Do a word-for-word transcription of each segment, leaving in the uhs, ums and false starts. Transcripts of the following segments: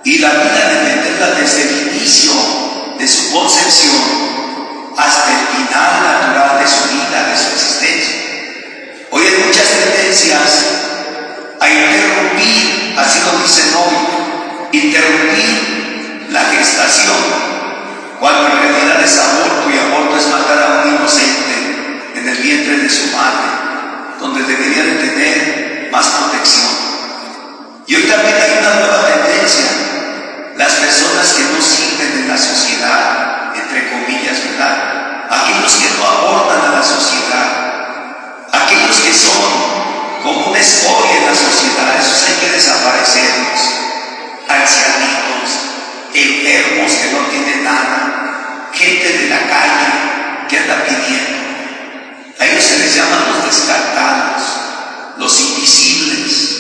y la vida de entenderla desde el inicio de su concepción hasta el final natural de su vida, de su existencia. Hoy hay muchas tendencias a interrumpir, así lo dicen hoy, interrumpir la gestación, cuando en realidad es aborto, y aborto es matar a un inocente en el vientre de su madre, donde debería de tener más protección. Y hoy también hay una nueva tendencia, las personas que no sirven en la sociedad, entre comillas, ¿verdad? Aquellos que no aportan a la sociedad, aquellos que son como una escoria en la sociedad, esos hay que desaparecerlos. Ancianitos, enfermos que no tienen nada, gente de la calle que anda pidiendo. A ellos se les llaman los descartados, los invisibles.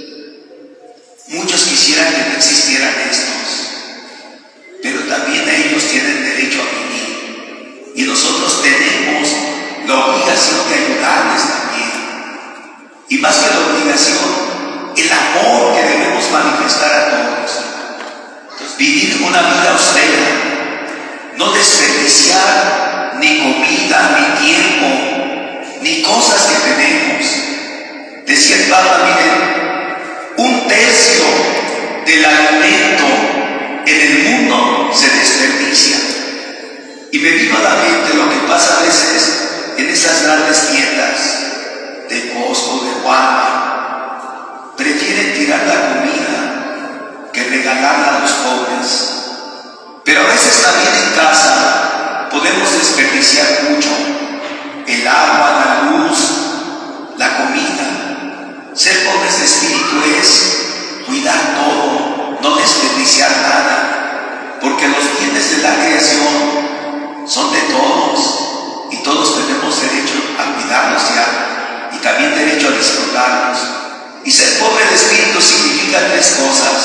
Muchos quisieran que no existieran estos, pero también ellos tienen derecho a vivir, y nosotros tenemos la obligación de ayudarles también. Y más que la obligación, el amor que debemos manifestar a todos. Entonces, vivir una vida austera, no desperdiciar ni comida, ni tiempo, ni cosas que tenemos. Decía el Papa, miren, un tercio del alimento en el mundo se desperdicia. Y me vino a la mente lo que pasa a veces en esas grandes tiendas de Costco, de Walmart. Prefieren tirar la comida que regalarla a los pobres. Pero a veces también en casa podemos desperdiciar mucho: el agua, la luz, la comida. Ser pobres de espíritu es cuidar todo, no desperdiciar nada, porque los bienes de la creación son de todos, y todos tenemos derecho a cuidarlos ya, y también derecho a disfrutarlos. Y ser pobre de espíritu significa tres cosas: